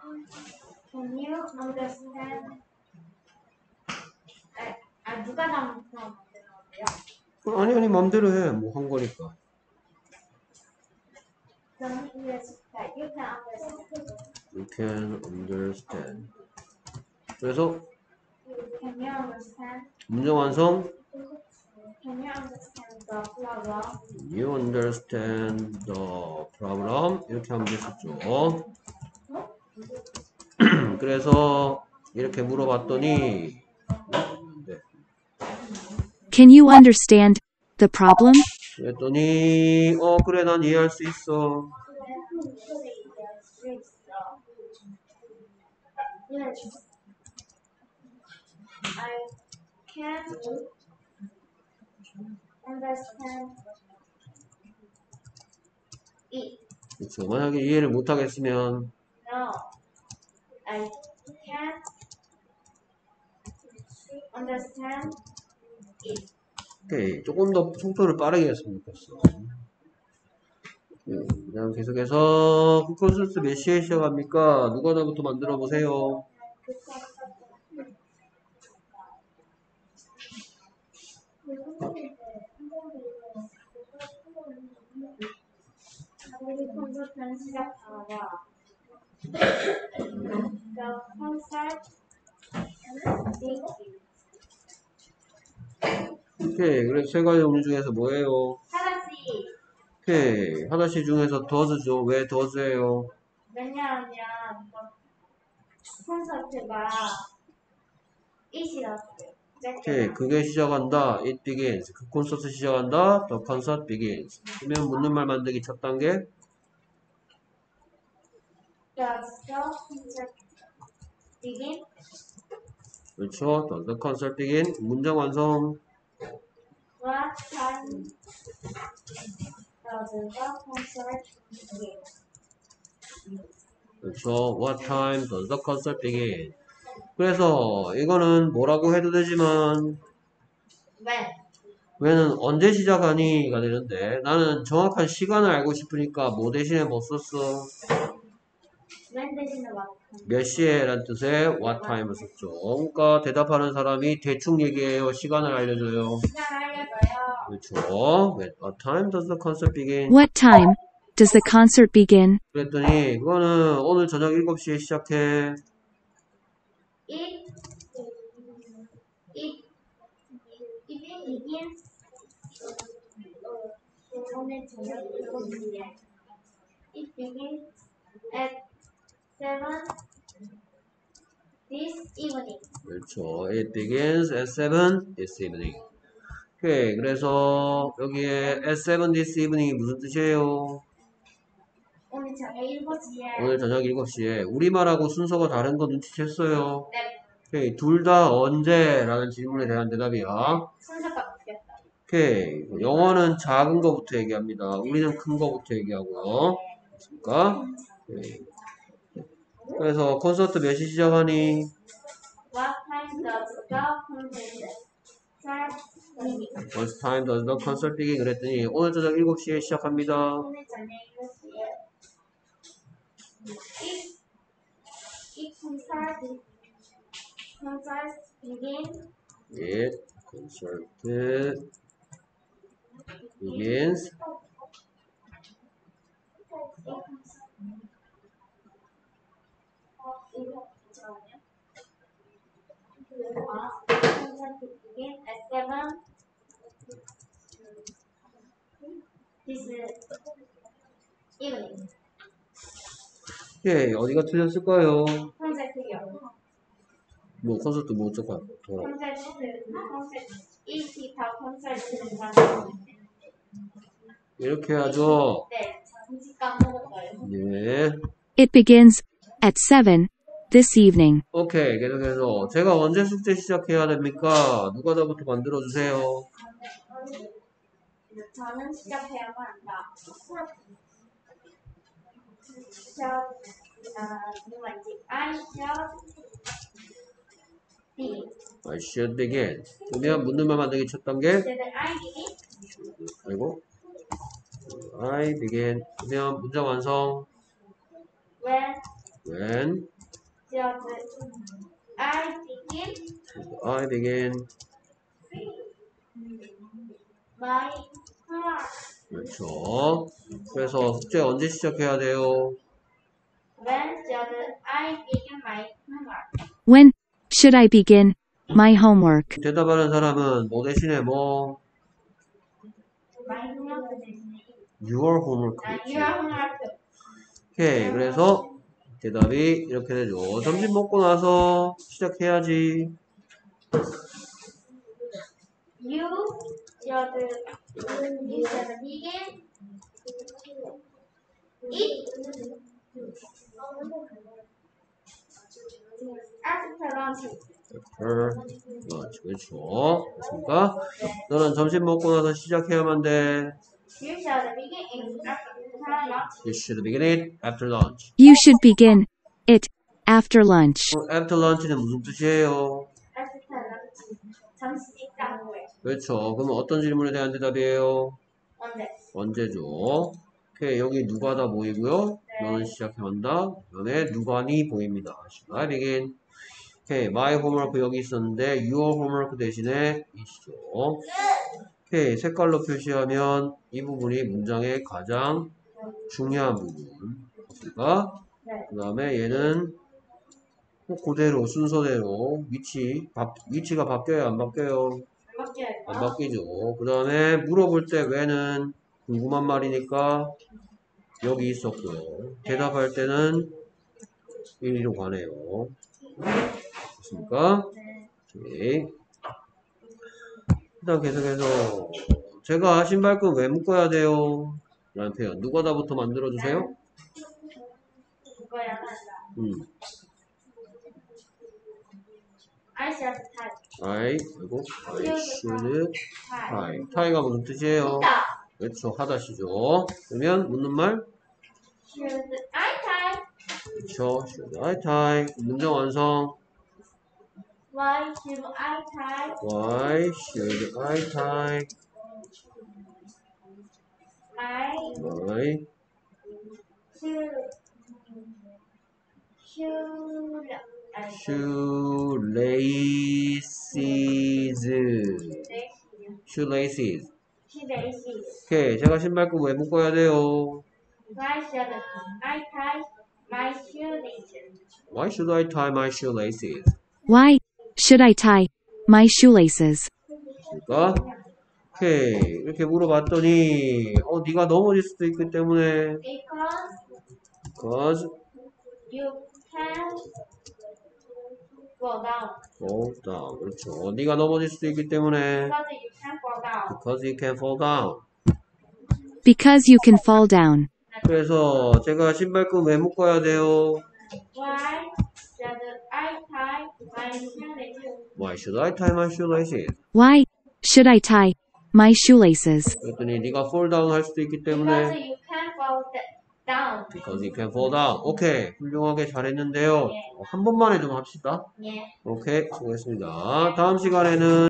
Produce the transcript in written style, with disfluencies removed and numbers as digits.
Can you understand? 누가 만들었는데요? 아니 맘대로 해. 뭐 한 거니까. Don't use that. You can understand. You can understand. 그래서 Can you understand? 문장 완성. Can you understand the problem? You understand the problem. 이렇게 하면 됐었죠. 그래서 이렇게 물어봤더니 네. Can you understand the problem? 그랬더니 그래 난 이해할 수 있어. I can understand it. 그렇죠. 만약에 이해를 못하겠으면 No, I can't understand it. 오케이. 조금 더 속도를 빠르게 했으면 좋겠어. 그다음 계속해서 콘서트 몇 시에 시작합니까? 누가 나부터 만들어 보세요. 우리 콘서트는 시작하라. The concert begins. 오케이. 그래서 세 가지 음료 중에서 뭐예요? 하나씩. 오케이. 하나씩 중에서 does죠. 왜 does예요? 왜냐하면 콘서트가 이시라고요. 오케이. 그게 시작한다. It begins. 그 콘서트 시작한다. The concert begins. 그러면 묻는 말 만들기 첫 단계. Does the concert begin? 그렇죠. Does the concert begin? 문장 완성. What time does the concert begin? 그렇죠. What time does the concert begin? 그래서 이거는 뭐라고 해도 되지만 When? 왜는 언제 시작하니가 되는데 나는 정확한 시간을 알고 싶으니까 뭐 대신에 뭐 썼어? When 대신에 what? 몇 시에 란 뜻의 what time을 썼죠. 그러니까 대답하는 사람이 대충 얘기해요. 시간을 알려줘요. 시간 알려줘요. 그렇죠. What time does the concert begin? What time does the concert begin? 그랬더니 그거는 오늘 저녁 7시에 시작해. It begins 오늘 저녁 7시에. It begins at 7 this evening. 그렇죠. It begins at 7 this evening. 오케이. 그래서 여기에 at 7 this evening이 무슨 뜻이에요? 오늘 저녁 7시에. 오늘 저녁 7시에. 우리말하고 순서가 다른 거 눈치챘어요? 네. 오케이. 둘 다 언제? 라는 질문에 대한 대답이야. 순서가 바뀌었다. 오케이. 영어는 작은 거부터 얘기합니다. 우리는 큰 거부터 얘기하고요. 됐습니까? 오케이. 그래서 콘서트 몇 시 시작하니? What time does the concert begin? What time does the concert begin? 그랬더니 오늘 저녁 7시에 시작합니다. 오늘 저녁 7시에. It concert begins. It concert begins. Concert begins at 7 this evening. 오케이. 어디가 틀렸을까요? 콘서트요. 뭐 콘서트 뭐 어쩌까? 콘서트 일시 다 콘서트는 가는. 이렇게 하죠. 네, 잠시 까먹었어요. 예. It begins at 7 this evening. 오케이. 계속해서 제가 언제 숙제 시작해야 됩니까? 누가 나부터 만들어 주세요. 저는 시작해야만 한다. 누구인지 I I should should begin. begin. 그러면 묻는 말 만들기 첫 단계. Should I begin? 그리고 I begin. 그러면 문장 완성. When When should I I begin begin. my homework? 그렇죠. 그래서 숙제 언제 시작해야 돼요? When should I begin my homework? When should I begin my homework? 대답하는 사람은 뭐 대신에 뭐? My homework 대신에 Your homework. your homework. 오케이. 그래서 대답이 이렇게 되죠. 점심 먹고 나서 시작해야지. You should begin it after lunch. 그렇죠. 됐습니까? 너는 점심 먹고 나서 시작해야만 돼. You should begin it after lunch. You should begin it after lunch. You should begin it after lunch. After lunch는 무슨 뜻이에요? After lunch. 점심 식사 후에. 그렇죠. 그러면 어떤 질문에 대한 대답이에요? 언제? 언제죠? 오케이. 여기 누가다 보이고요. 너는 시작해야 한다. 그 다음에 누가니 보입니다. Should I begin? 오케이. My homework 여기 있었는데 your homework 대신에 이시죠. 오케이. 색깔로 표시하면 이 부분이 문장의 가장 중요한 부분. 그러니까 그 다음에 얘는 그대로 순서대로 위치가 바뀌어요? 안 바뀌어요? 안 바뀌죠. 그 다음에 물어볼 때 왜는 궁금한 말이니까 여기 있었고요. 대답할 때는 일리로 가네요. 됐습니까? 오케이. 일단 계속해서 제가 신발끈 왜 묶어야 돼요? 라는 표현 누가다부터 만들어주세요. 그거야. I should tie. I should tie. tie가 무슨 뜻이에요? 있다. 그렇죠. 하다시죠. 그러면 묻는 말? Should I tie? 그렇죠. should I tie? 문장 완성. Why should I tie? Why should I tie My my shoelaces? 오케이. 제가 신발끈 왜 묶어야 돼요? Why should I tie my shoelaces? Why should I tie my shoelaces? Why should I tie my shoelaces? 그러니까 오케이. 이렇게 물어봤더니 네가 넘어질 수도 있기 때문에 Because because you can fall down. fall down. 그렇죠. 네가 넘어질 수도 있기 때문에 Because you can fall down. because you can fall down. Because you can fall down. 그래서 제가 신발끈 왜 묶어야 돼요? Why should I tie my shoelaces? Why should I tie my shoelaces? Why should I tie my shoelaces? 그랬더니 네가 fall down 할 수도 있기 때문에 Because you can fall down. because you can fall down. 오케이. 훌륭하게 잘했는데요. 한 번만에 좀 합시다. 예. 오케이. 수고했습니다. 다음 시간에는